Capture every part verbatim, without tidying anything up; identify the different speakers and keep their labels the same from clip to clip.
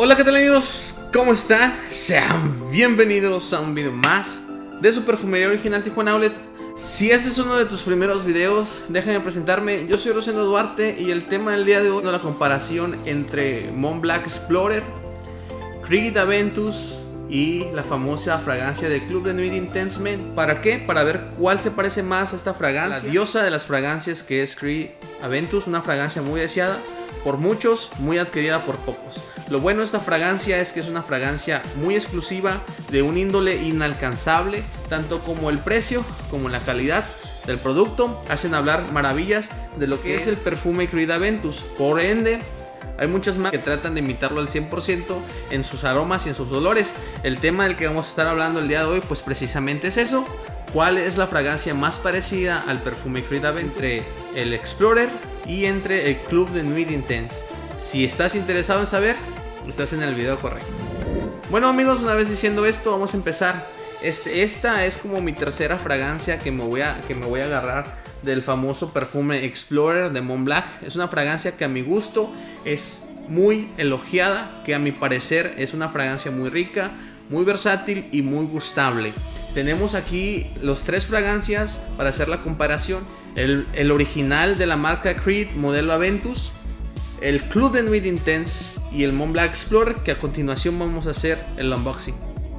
Speaker 1: Hola, ¿qué tal amigos? ¿Cómo están? Sean bienvenidos a un video más de su perfumería original Tijuana Outlet. Si este es uno de tus primeros videos, déjame presentarme. Yo soy Rosendo Duarte y el tema del día de hoy es la comparación entre Montblanc Explorer, Creed Aventus y la famosa fragancia de Club de Nuit Intense Men. ¿Para qué? Para ver cuál se parece más a esta fragancia, la diosa de las fragancias, que es Creed Aventus, una fragancia muy deseada por muchos, muy adquirida por pocos. Lo bueno de esta fragancia es que es una fragancia muy exclusiva, de un índole inalcanzable. Tanto como el precio como la calidad del producto hacen hablar maravillas de lo que es el perfume Creed Aventus. Por ende, hay muchas marcas que tratan de imitarlo al cien por ciento en sus aromas y en sus olores. El tema del que vamos a estar hablando el día de hoy, pues precisamente es eso. ¿Cuál es la fragancia más parecida al perfume Creed Aventus entre el Explorer y entre el Club de Nuit Intense? Si estás interesado en saber, estás en el video correcto. Bueno amigos, una vez diciendo esto, vamos a empezar. Este, esta es como mi tercera fragancia que me voy a, que me voy a agarrar del famoso perfume Explorer de Montblanc. Es una fragancia que a mi gusto es muy elogiada, que a mi parecer es una fragancia muy rica, muy versátil y muy gustable. Tenemos aquí los tres fragancias para hacer la comparación. El, el original de la marca Creed modelo Aventus, el Club de Nuit Intense y el Montblanc Explorer, que a continuación vamos a hacer el unboxing.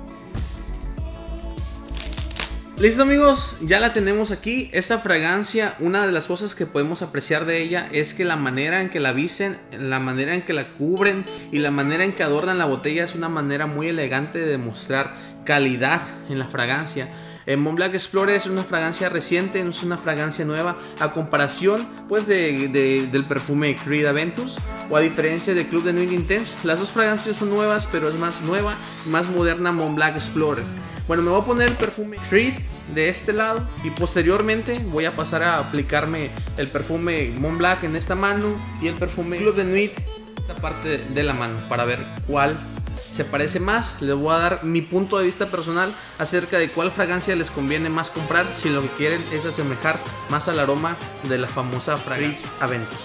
Speaker 1: Listo amigos, ya la tenemos aquí. Esta fragancia, una de las cosas que podemos apreciar de ella es que la manera en que la visten, la manera en que la cubren y la manera en que adornan la botella es una manera muy elegante de demostrar calidad en la fragancia. El Montblanc Explorer es una fragancia reciente, no es una fragancia nueva a comparación pues de, de, del perfume Creed Aventus, o a diferencia de Club de Nuit Intense. Las dos fragancias son nuevas, pero es más nueva y más moderna Montblanc Explorer. Bueno, me voy a poner el perfume Creed de este lado y posteriormente voy a pasar a aplicarme el perfume Montblanc en esta mano y el perfume Club de Nuit en esta parte de la mano, para ver cuál se parece más. Les voy a dar mi punto de vista personal acerca de cuál fragancia les conviene más comprar si lo que quieren es asemejar más al aroma de la famosa fragancia Aventus.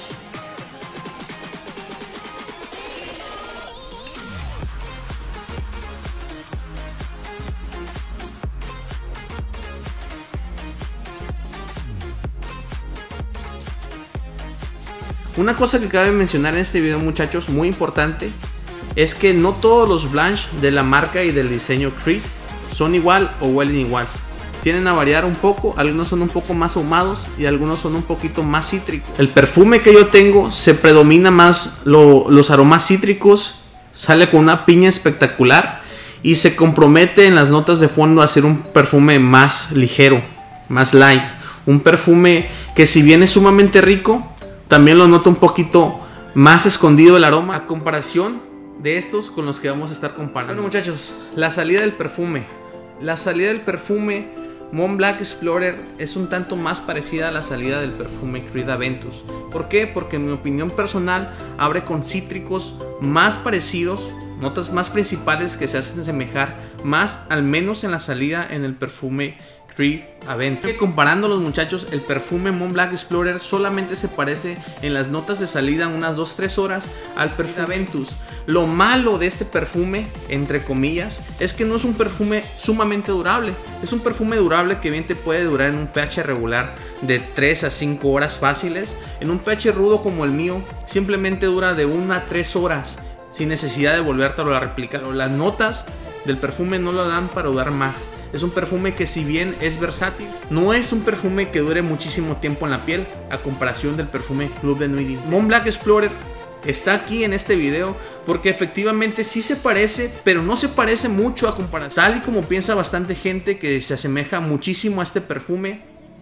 Speaker 1: Una cosa que cabe mencionar en este video, muchachos, muy importante, es que no todos los blanches de la marca y del diseño Creed son igual o huelen igual. Tienden a variar un poco, algunos son un poco más ahumados y algunos son un poquito más cítricos. El perfume que yo tengo se predomina más lo, los aromas cítricos, sale con una piña espectacular y se compromete en las notas de fondo a ser un perfume más ligero, más light. Un perfume que, si bien es sumamente rico, también lo noto un poquito más escondido el aroma a comparación de estos con los que vamos a estar comparando. Bueno muchachos, la salida del perfume. La salida del perfume Montblanc Explorer es un tanto más parecida a la salida del perfume Creed Aventus. ¿Por qué? Porque en mi opinión personal abre con cítricos más parecidos, notas más principales que se hacen asemejar más, al menos en la salida, en el perfume Creed Aventus. Comparando los muchachos, el perfume Montblanc Explorer solamente se parece en las notas de salida unas dos a tres horas al perfume Aventus. Lo malo de este perfume, entre comillas, es que no es un perfume sumamente durable. Es un perfume durable que bien te puede durar en un pH regular de tres a cinco horas fáciles. En un pH rudo como el mío, simplemente dura de una a tres horas sin necesidad de volvértelo a replicar. Las notas del perfume no lo dan para durar más. Es un perfume que, si bien es versátil, no es un perfume que dure muchísimo tiempo en la piel a comparación del perfume Club de Nuit. Montblanc Explorer está aquí en este video porque efectivamente sí se parece, pero no se parece mucho a comparación. Tal y como piensa bastante gente que se asemeja muchísimo a este perfume,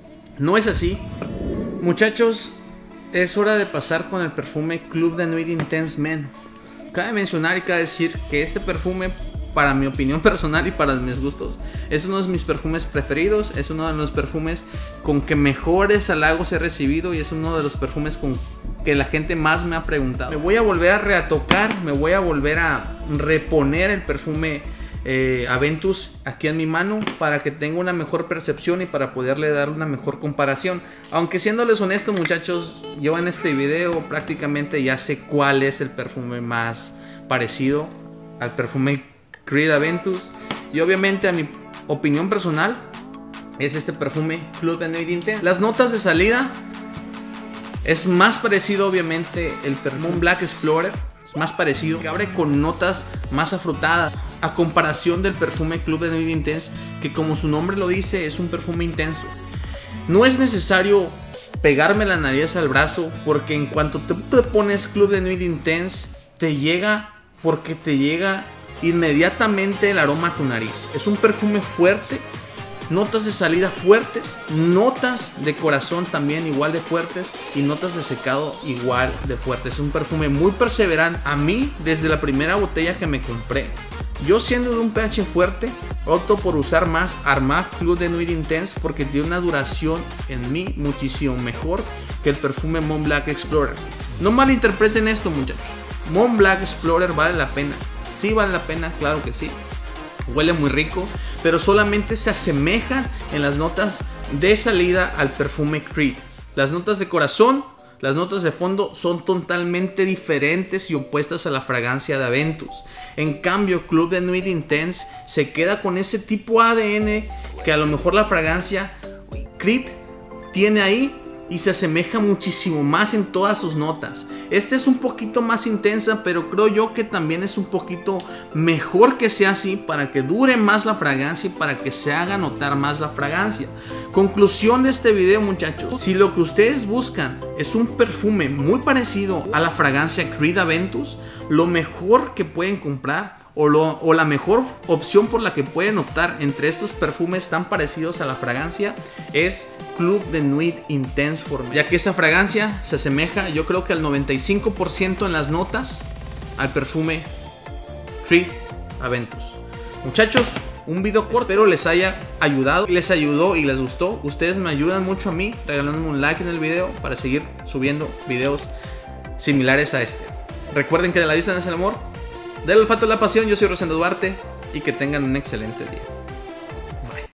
Speaker 1: no es así. Muchachos, es hora de pasar con el perfume Club de Nuit Intense Men. Cabe mencionar y cabe decir que este perfume, para mi opinión personal y para mis gustos, es uno de mis perfumes preferidos. Es uno de los perfumes con que mejores halagos he recibido y es uno de los perfumes con que la gente más me ha preguntado. Me voy a volver a retocar, me voy a volver a reponer el perfume eh, Aventus aquí en mi mano para que tenga una mejor percepción y para poderle dar una mejor comparación. Aunque, siéndoles honesto muchachos, yo en este video prácticamente ya sé cuál es el perfume más parecido al perfume Creed Aventus. Y obviamente, a mi opinión personal, es este perfume Club de Nuit Intense. Las notas de salida es más parecido, obviamente, el perfume Black Explorer. Es más parecido, que abre con notas más afrutadas, a comparación del perfume Club de Nuit Intense, que como su nombre lo dice, es un perfume intenso. No es necesario pegarme la nariz al brazo, porque en cuanto te, te pones Club de Nuit Intense, te llega, porque te llega inmediatamente el aroma a tu nariz. Es un perfume fuerte, notas de salida fuertes, notas de corazón también igual de fuertes, y notas de secado igual de fuertes. Es un perfume muy perseverante. A mí, desde la primera botella que me compré, yo siendo de un pH fuerte, opto por usar más Armaf Club de Nuit Intense, porque tiene una duración en mí muchísimo mejor que el perfume Mont Blanc Explorer. No malinterpreten esto, muchachos. Mont Blanc Explorer vale la pena. Sí vale la pena, claro que sí. Huele muy rico, pero solamente se asemeja en las notas de salida al perfume Creed. Las notas de corazón, las notas de fondo son totalmente diferentes y opuestas a la fragancia de Aventus. En cambio, Club de Nuit Intense se queda con ese tipo A D N que a lo mejor la fragancia Creed tiene ahí, y se asemeja muchísimo más en todas sus notas. Este es un poquito más intensa, pero creo yo que también es un poquito mejor que sea así, para que dure más la fragancia y para que se haga notar más la fragancia. Conclusión de este video, muchachos: si lo que ustedes buscan es un perfume muy parecido a la fragancia Creed Aventus, lo mejor que pueden comprar, O, lo, o la mejor opción por la que pueden optar entre estos perfumes tan parecidos a la fragancia, es Club de Nuit Intense for me, ya que esta fragancia se asemeja, yo creo que al noventa y cinco por ciento en las notas, al perfume Creed Aventus. Muchachos, un video corto, espero les haya ayudado, les ayudó y les gustó. Ustedes me ayudan mucho a mí regalándome un like en el video para seguir subiendo videos similares a este. Recuerden que de la vista nace el amor, del olfato la pasión. Yo soy Rosendo Duarte, y que tengan un excelente día.